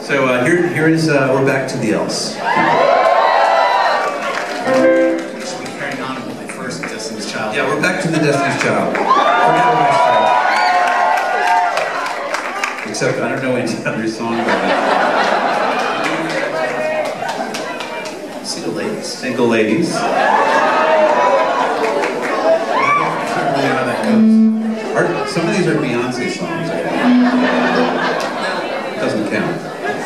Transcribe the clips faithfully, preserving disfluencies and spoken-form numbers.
So uh, here, here is, uh, we're back to the Else. We should be carrying on with the first Destiny's Child. Yeah, we're back to the Destiny's Child. Except I don't know any other song about it. Single Ladies. Single Ladies. I don't really know how that goes. Are, some of these are Beyonce songs, I think. Doesn't count.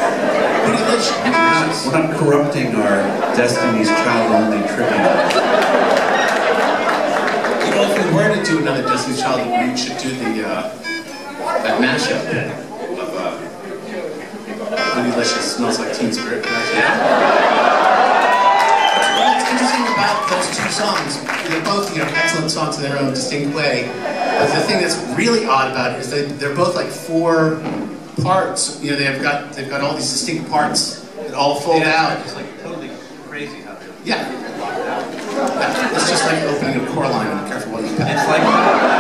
We're not corrupting our Destiny's Child-only tribute. You know, if we were to do another Destiny's Child, we should do the, uh, that mashup of, uh, Bootylicious, Smells Like Teen Spirit. Yeah. What's interesting about those two songs, they're both, you know, excellent songs in their own distinct way, but the thing that's really odd about it is they, they're both like four parts. You know, they've got, they've got all these distinct parts that all fold yeah, out. It's like totally crazy how they're yeah. yeah. It's just like opening a core line and be careful what you pick. It's like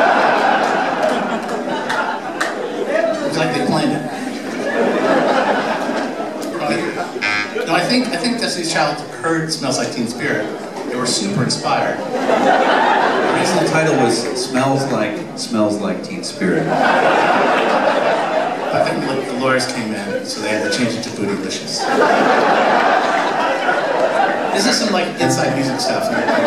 it's like they planned it. No, I think I think Destiny's Child heard Smells Like Teen Spirit. They were super inspired. The reason the title was Smells Like Smells Like Teen Spirit. I think like, the lawyers came in, so they had to change it to Bootylicious. This is some like inside music stuff.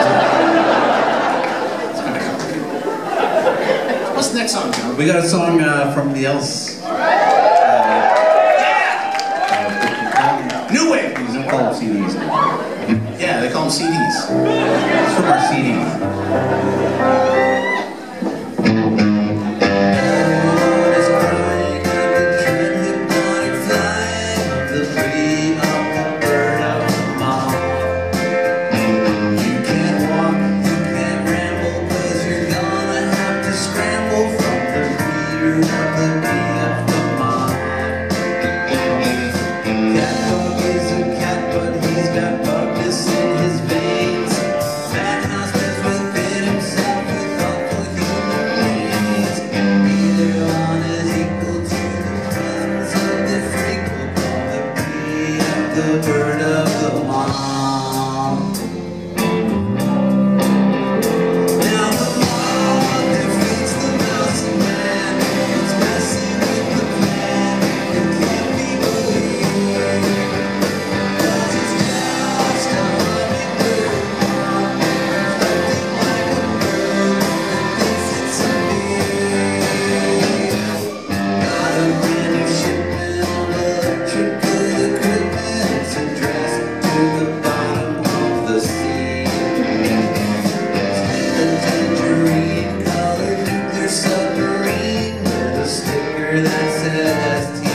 What's the next song, John? We got a song uh, from the Else. Uh, uh, New Wave! They call them C Ds. Yeah, they call them C Ds. It's from our C Ds. The bird of the moth. Now the moth defeats the mouse and man. It's messing with the plan. It can't be believed. Cause it's just a hummingbird moth, reflecting like a bird that thinks it's a bee. Got a brand new shipment on electrical equipment. That says